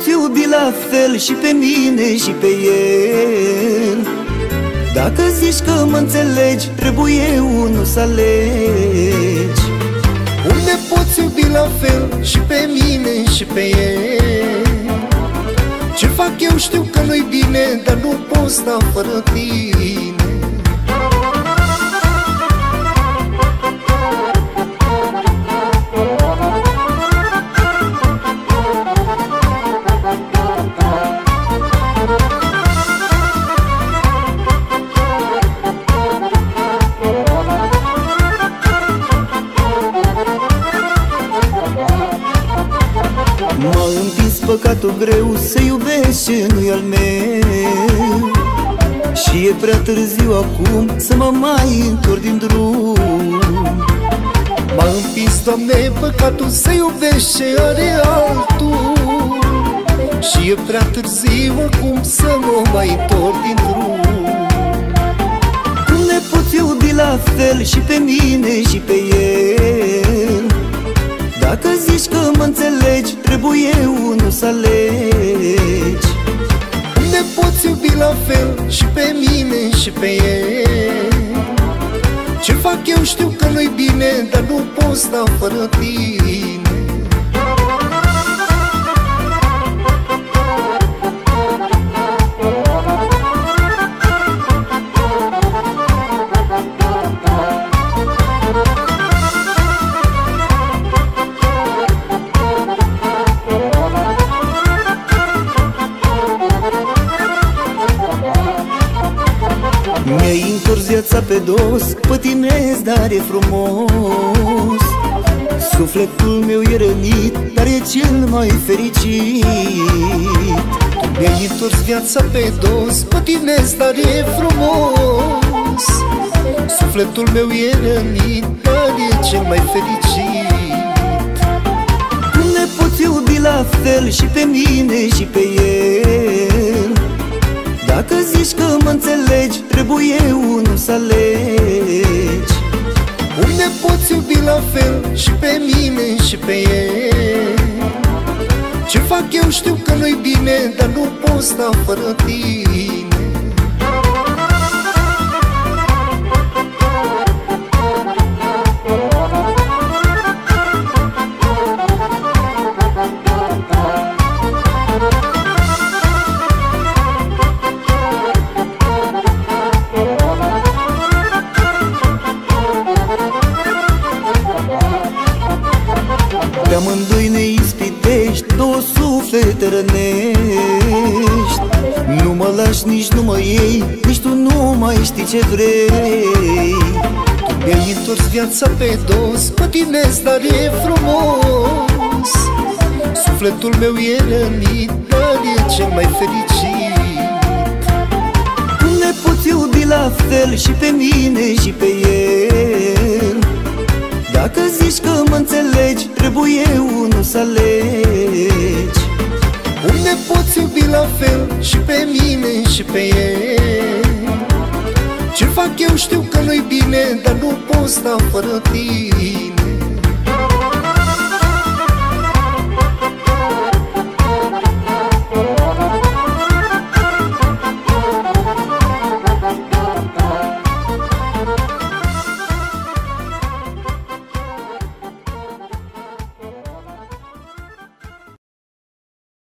poți iubi la fel și pe mine și pe el. Dacă zici că mă înțelegi, trebuie unul să alegi. Cum ne poți iubi la fel și pe mine și pe el? Ce fac eu știu că nu-i bine, dar nu pot sta fără tine. M-a împins păcatul greu să iubesc ce nu-i al meu, și e prea târziu acum să mă mai întorc din drum. M-a împins, Doamne, păcatul să iubești ce are altul, și e prea târziu acum să mă mai întorc din drum. Cum ne poți iubi la fel și pe mine și pe el? Dacă zici că mă înțelegi, trebuie unul să alegi. Cum ne poți iubi la fel și pe mine și pe el? Ce fac eu știu că nu-i bine, dar nu pot sta fără tine. Mi-ai întors viața pe dos, pătimesc, dar e frumos. Sufletul meu e rănit, dar e cel mai fericit. Tu mi-ai întors viața pe dos, pătimesc, dar e frumos. Sufletul meu e rănit, dar e cel mai fericit. Cum ne poți iubi la fel și pe mine și pe el? Dacă zici că mă înțelegi, trebuie unul să alegi. Cum ne poți iubi la fel și pe mine și pe el? Ce fac eu știu că nu-i bine, dar nu pot sta fără tine. Pe amândoi ne ispitești, două suflete rănești. Nu mă lași, nici nu mă iei, nici tu nu mai știi ce vrei. Tu mi-ai întors viața pe dos, pătimesc, dar e frumos. Sufletul meu e rănit, dar e cel mai fericit. Cum ne poți iubi la fel și pe mine și pe el? Dacă zici că mă înțelegi, trebuie unul să alegi. Cum ne poți iubi la fel și pe mine și pe el? Ce fac eu știu că nu-i bine, dar nu pot sta fără tine.